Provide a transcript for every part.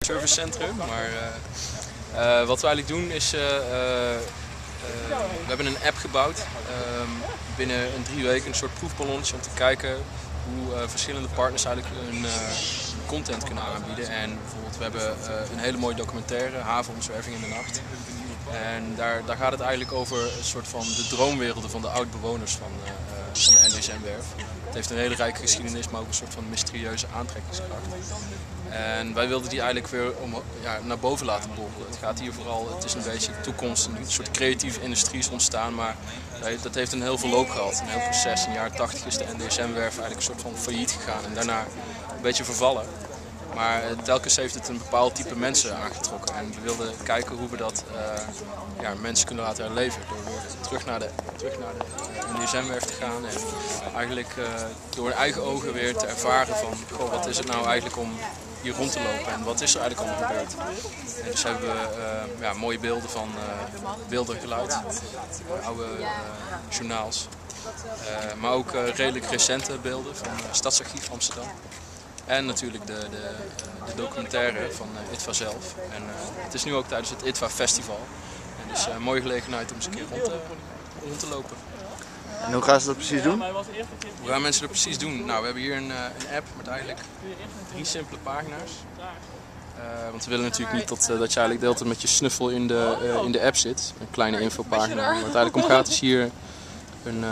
servicecentrum, maar wat we eigenlijk doen is, we hebben een app gebouwd binnen een 3 weken, een soort proefballonnetje om te kijken hoe verschillende partners eigenlijk hun content kunnen aanbieden. En bijvoorbeeld we hebben een hele mooie documentaire, Havenomzwerving in de Nacht. En daar gaat het eigenlijk over een soort van de droomwerelden van de oud-bewoners van de NDSM-werf. Het heeft een hele rijke geschiedenis, maar ook een soort van mysterieuze aantrekkingskracht. En wij wilden die eigenlijk weer naar boven laten borrelen. Het gaat hier vooral, het is een beetje de toekomst, een soort creatieve industrie is ontstaan, maar dat heeft een heel verloop gehad, een heel proces. In de jaren 80 is de NDSM-werf eigenlijk een soort van failliet gegaan en daarna een beetje vervallen. Maar telkens heeft het een bepaald type mensen aangetrokken en we wilden kijken hoe we dat mensen kunnen laten herleven door weer terug naar de NDSM-werf te gaan en eigenlijk door hun eigen ogen weer te ervaren van goh, wat is het nou eigenlijk om hier rond te lopen en wat is er eigenlijk allemaal gebeurd. En dus hebben we mooie beelden van beeld en geluid, oude journaals, maar ook redelijk recente beelden van Stadsarchief Amsterdam. En natuurlijk de documentaire van ITVA zelf. En het is nu ook tijdens het ITVA Festival. En dus een mooie gelegenheid om eens een keer rond te lopen. En hoe gaan ze dat precies doen? Hoe gaan mensen dat precies doen? Nou, we hebben hier een app met eigenlijk 3 simpele pagina's. Want we willen natuurlijk niet dat je eigenlijk de hele tijd met je snuffel in de app zit. Een kleine infopagina. Waar het eigenlijk om gaat is hier een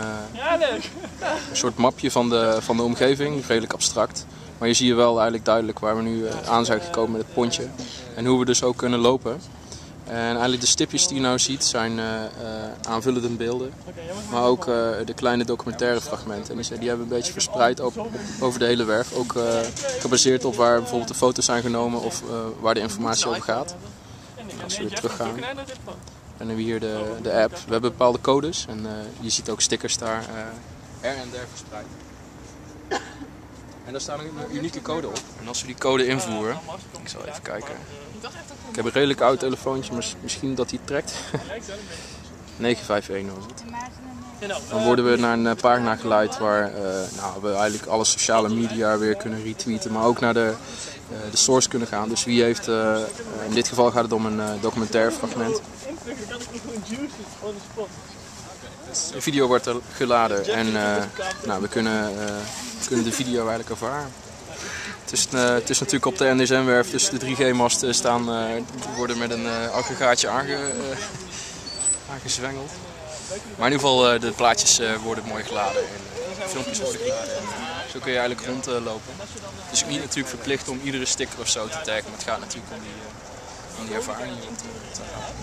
soort mapje van de omgeving, redelijk abstract. Maar je ziet hier wel eigenlijk duidelijk waar we nu aan zijn gekomen met het pontje. En hoe we dus ook kunnen lopen. En eigenlijk de stipjes die je nou ziet zijn aanvullende beelden. Maar ook de kleine documentaire fragmenten. En die hebben we een beetje verspreid over de hele werf. Ook gebaseerd op waar bijvoorbeeld de foto's zijn genomen of waar de informatie over gaat. En als we weer teruggaan. Dan hebben we hier de app. We hebben bepaalde codes en je ziet ook stickers daar her en der verspreid. En daar staat een unieke code op. En als we die code invoeren, ik zal even kijken. Ik heb een redelijk oud telefoontje, maar misschien dat hij trekt. 951 was het. Dan worden we naar een pagina geleid waar we eigenlijk alle sociale media weer kunnen retweeten, maar ook naar de source kunnen gaan. Dus wie heeft, in dit geval gaat het om een documentaire fragment. De video wordt geladen en we kunnen de video eigenlijk ervaren. Het is natuurlijk op de NDSM-werf, dus de 3G-masten worden met een aggregaatje aangezwengeld. Maar in ieder geval, de plaatjes worden mooi geladen en filmpjes worden geladen. En zo kun je eigenlijk rondlopen. Het is niet natuurlijk verplicht om iedere sticker of zo te taggen, maar het gaat natuurlijk om die ervaring.